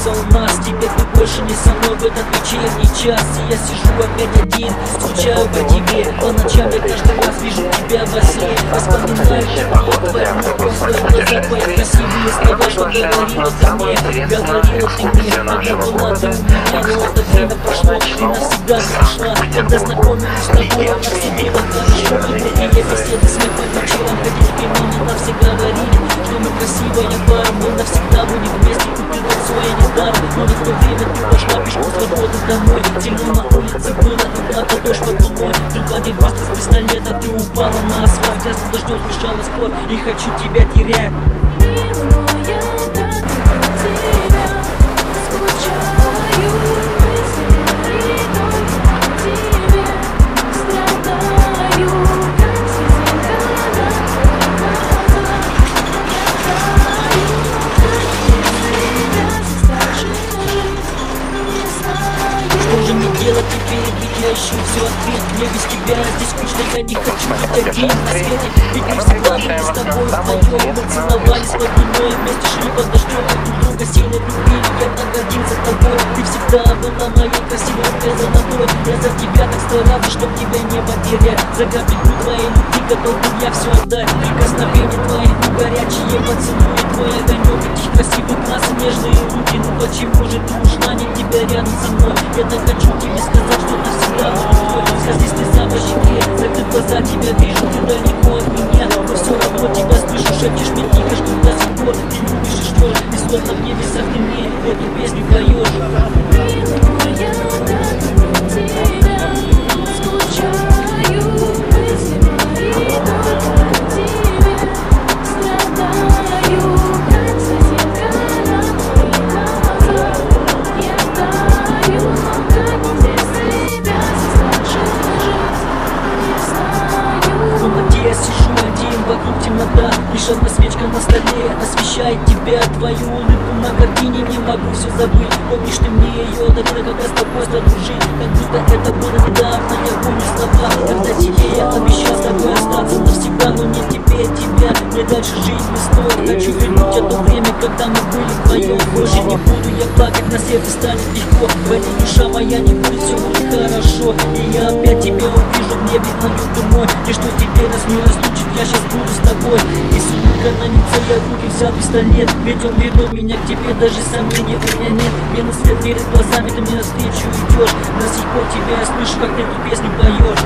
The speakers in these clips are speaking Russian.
у нас. Теперь ты больше не со мной в этот вечерний час. И я сижу опять один, скучаю по тебе. По ночам я каждый раз вижу тебя во сне. Вспоминаю, как твои просто глаза твои красивые слова, что говорила ты мне. Говорила ты мне, когда была ты у меня. Но это время прошло, ты навсегда ушла. Когда знакомились с тобой, она себе так хорошо. Другие беседы, смех по вечерам, ходили в кино, не на все говорили, что мы красивая пара, мы навсегда будем вместе. Купил отцу я недаром, но не в то время ты пошла пешком с работы домой. Темно на улице было, и плата дождь под луной. Ты гладил просто с пистолета, ты упала на асфальт. Я с дождем бежала спор, и хочу тебя терять. Теперь ведь я ищу все ответ. Мне без тебя здесь скучно, я не хочу быть один на свете. Ведь мы всегда были с тобой вдвоем. Мы целовались под луной, вместе шли под дождем. Друг друга сильно любили, я так гордился тобой. Ты всегда была моей красивой золотой. Я за тебя так старался, чтоб тебя не потерять. За капельку твоей любви готов был я все отдать. Прикосновения твои, горячие поцелуи, твой огонек, этих красивых глаз и нежные руки. Ну почему же ты ушла, не тебя рядом со мной? Я так хочу тебе сказать, что навсегда буду твой. Здесь ты сам по щеке, закрыв глаза, тебя вижу, ты далеко от меня. Но все равно тебя слышу, шепчешь мне тихо, что до сих пор ты любишь и ждешь. И словно в небесах ты мне эту песню поешь. Я сижу один, вокруг темнота. Лишь одна свечка на столе освещает тебя. Твою улыбку на картине, не могу все забыть. Помнишь, ты мне ее дарила, когда с тобой задружили. Как будто это было недавно, я помню слова. Когда тебе я обещал с тобой остаться навсегда. Но не теперь тебя, мне дальше жить не стоит. Хочу вернуть это время, когда мы были вдвоем. Больше не буду я плакать, на сердце станет легко. В этой душа моя не будет, все будет хорошо. И я опять тебя увижу в небе, анютый мой. И что теперь нас не разлучит, я сейчас буду с тобой. И с улыбкой на лице я в руки взял пистолет. Ведь он вернул меня к тебе, даже сомнений у меня нет. Мне на свет перед глазами, ты мне навстречу идешь. До сих пор тебя я слышу, как ты эту песню поешь.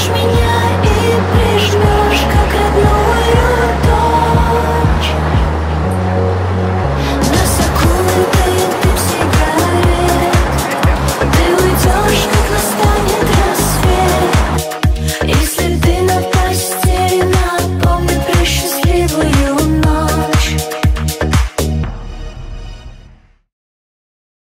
меня.